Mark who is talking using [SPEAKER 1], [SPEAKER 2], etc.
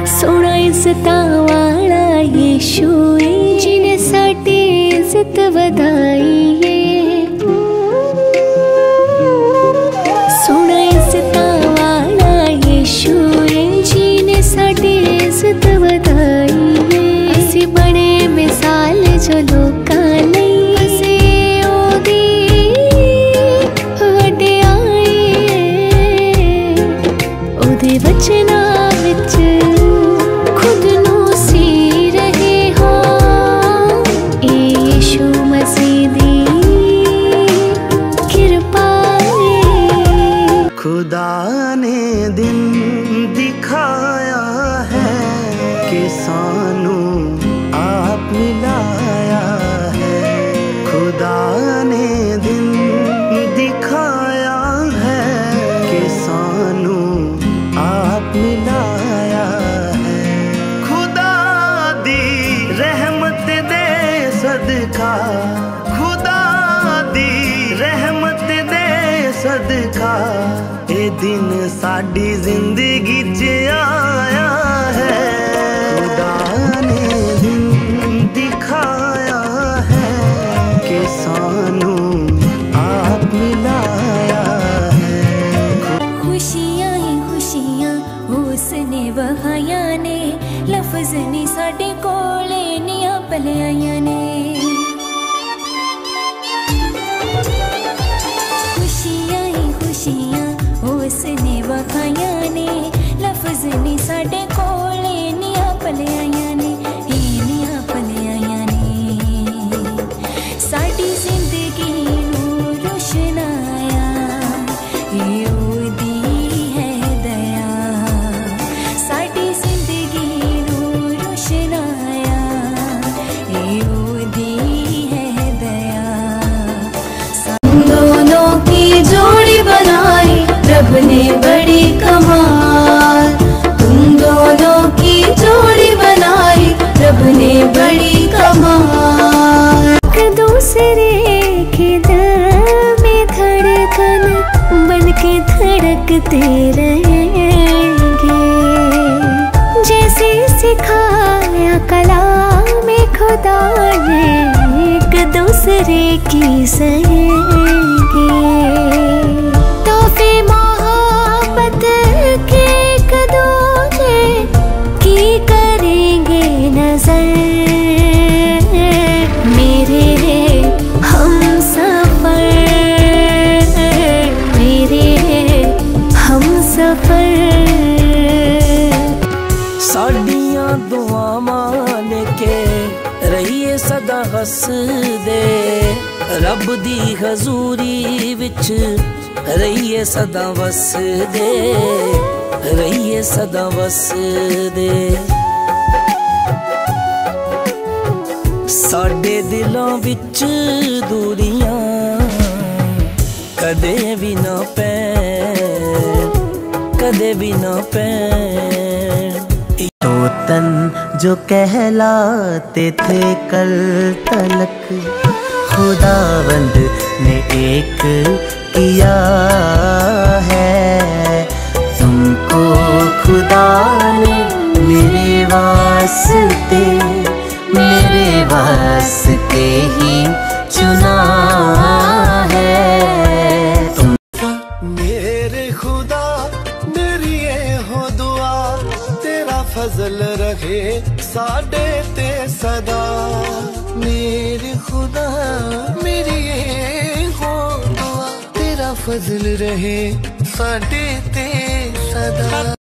[SPEAKER 1] सोना इज्जतां वाला यीशु जिन्हें साडी इज्जत वधाई है। सोना इज्जतां वाला यीशु जिन्हें साडी इज्जत वधाई है। असी बने मिसाल जो लोकां लई असी ओदी वडियाई है। ओदे वचनां विच खुद नू सी रहे हो। यीशु मसीह दी कृपा है।
[SPEAKER 2] खुदा ने दिन दिखाया है कि सानू आप मिलाया है। खुदा ने दिन दिखाया है कि सानू आप मिलाया है। खुदा दी रहमत दे सदका, खुदा दी रहमत दे सदका ये दिन साडी जिंदगी च आया है। खुदा ने दिन दिखाया है कि सानू आप मिलाया है।
[SPEAKER 1] खुशियां ही खुशियां उसने वहाया ने, लफ्ज ने साडे कोले निया पलियां ने। खुशियां ही खुशियां उसने वहाया ने, लफ्ज ने साडे कोले निया पलियां ने। निया पलियां ने साडी जिंदगी नू रोशनाया। ओदी है दया साडी जिंदगी नू रोशनाया। ओदी है दया। दोनों की जोड़ी बनाई रब ने बड़ी कमाल। तुम दोनों की जोड़ी बनाई रब ने बड़ी कमाल। एक दूसरे के दिल में धड़कन बन के धड़कते रहेंगे। जैसे सिखाया कलाम में खुदा ने एक दूसरे की सहेंगे। तोहफे मोहब्बत के एक दूजे की करेंगे नजर। मेरे हम सफर, मेरे हम सफर।
[SPEAKER 3] साडियां दुआवां लेके रहिए सदा हसदे। रब दी हजूरी विच रहिए सदा वसदे, रहिए सदा वसदे। साडे दिलों विच दूरियां कदे भी ना पैण, कदे भी ना पैण।
[SPEAKER 2] तो तन जो कहलाते थे कल तलक खुदावंद ने एक किया है। तुमको खुदा ने मेरे वास्ते, मेरे वास्ते ही चुना है। तुम
[SPEAKER 4] मेरे खुदा मेरी ये हो दुआ, तेरा फजल रहे साडे ते सदा। मेरे खुदा मेरी ये हो दुआ, तेरा फजल रहे साडे ते सदा।